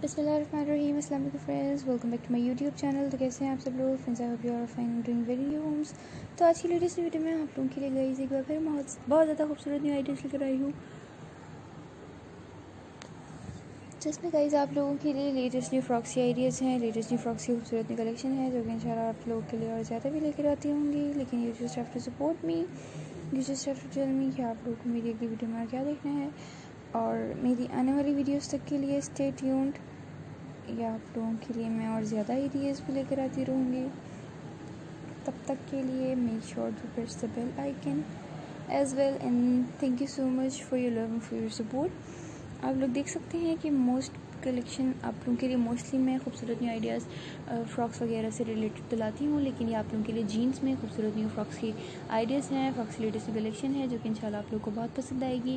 बिस्मिल्लाहिर्रहमानिर्रहीम। अस्सलाम वालेकुम friends, welcome back to my YouTube channel. तो कैसे हैं आप सब लोग friends? I hope you are fine doing very homes. तो आज की लेटेस्ट वीडियो में आप लोगों के लिए गाइस एक बार फिर बहुत ज़्यादा खूबसूरत न्यू आइडियाज़ लेकर आई हूँ, जिसमें गाइस आप लोगों के लिए लेटेस्ट न्यू फ्रॉक्स की आइडियाज़ हैं, लेटेस्ट न्यू फ्रॉक्स की खूबसूरत न्यू कलेक्शन है, जो कि इंशाल्लाह आप लोगों के लिए और ज़्यादा भी लेकर आती होंगी। लेकिन you just have to support me, you just have to tell me कि आप लोगों को मेरी अगली वीडियो में क्या देखना है, और मेरी आने वाली वीडियोज़ तक के लिए स्टे ट्यून्ड। या आप लोगों के लिए मैं और ज़्यादा आइडियाज़ भी लेकर आती रहूँगी। तब तक के लिए make sure to press the bell icon as well, and thank you so much for your love and for your support. आप लोग देख सकते हैं कि मोस्ट कलेक्शन आप लोगों के लिए मोस्टली मैं खूबसूरत न्यू आइडियाज़ फ्रॉक्स वगैरह से रिलेटेड तो लाती हूँ, लेकिन ये आप लोगों के लिए जीन्स में खूबसूरत न्यू फ्रॉक्स की आइडियाज़ हैं, फ्रॉक्स की लेटेस्ट कलेक्शन है, जो कि इंशाल्लाह आप लोगों को बहुत पसंद आएगी।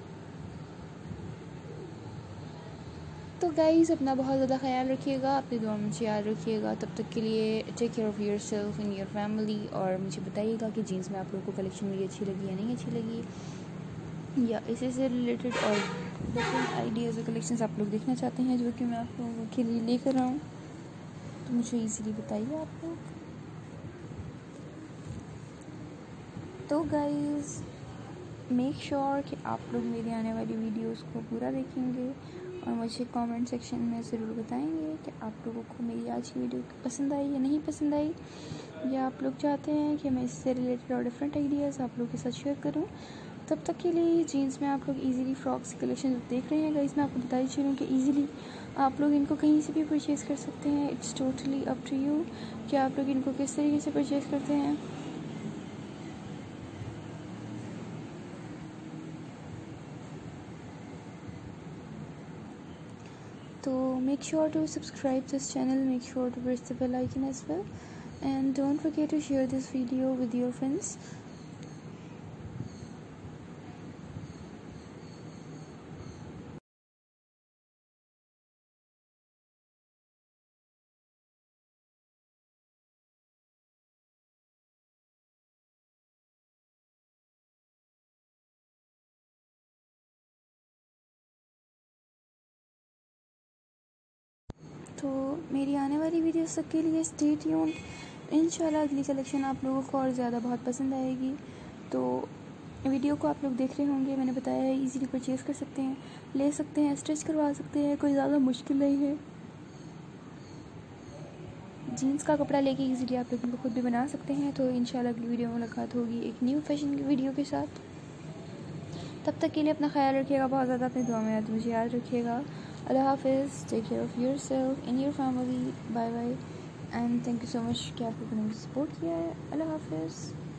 तो गाइज़ अपना बहुत ज़्यादा ख्याल रखिएगा, अपनी दुआ में मुझे याद रखिएगा। तब तक के लिए take care of yourself and your family, और मुझे बताइएगा कि जीन्स में आप लोगों को कलेक्शन मेरी अच्छी लगी या नहीं अच्छी लगी, या इसी से रिलेटेड और डिफरेंट आइडियाज़ और कलेक्शंस आप लोग देखना चाहते हैं जो कि मैं आप लोगों के लिए लेकर आऊँ, तो मुझे ईज़िली बताइए आप लोग। तो गाइज़ मेक श्योर कि आप लोग मेरी आने वाली वीडियोज़ को पूरा देखेंगे और मुझे कमेंट सेक्शन में ज़रूर बताएंगे कि आप लोगों को मेरी आज की वीडियो पसंद आई या नहीं पसंद आई, या आप लोग चाहते हैं कि मैं इससे रिलेटेड और डिफरेंट आइडियाज़ आप लोगों के साथ शेयर करूं। तब तक के लिए जीन्स में आप लोग इजीली फ्रॉक्स कलेक्शन देख रहे हैं गाइस, मैं आपको बताई चलूँ कि इजीली आप लोग इनको कहीं से भी परचेज़ कर सकते हैं। It's totally up to you कि आप लोग इनको किस तरीके से परचेज़ करते हैं। So make sure to subscribe this channel, make sure to press the bell icon as well, and don't forget to share this video with your friends. तो मेरी आने वाली वीडियोस तक के लिए स्टे ट्यून्ड। इंशाल्लाह अगली कलेक्शन आप लोगों को और ज़्यादा बहुत पसंद आएगी। तो वीडियो को आप लोग देख रहे होंगे, मैंने बताया है इजीली परचेज़ कर सकते हैं, ले सकते हैं, स्टिच करवा सकते हैं, कोई ज़्यादा मुश्किल नहीं है। जीन्स का कपड़ा लेके इजीली आप लोग इनको खुद भी बना सकते हैं। तो इंशाल्लाह अगली वीडियो में मुलाकात होगी एक न्यू फैशन की वीडियो के साथ। तब तक के लिए अपना ख्याल रखिएगा, बहुत ज़्यादा अपनी दुआ में मुझे याद रखिएगा। अल्लाह हाफिज़, take care of yourself and your family, bye bye, and thank you so much कि आप लोगों ने मुझे सपोर्ट किया है। अल्लाह हाफिज़।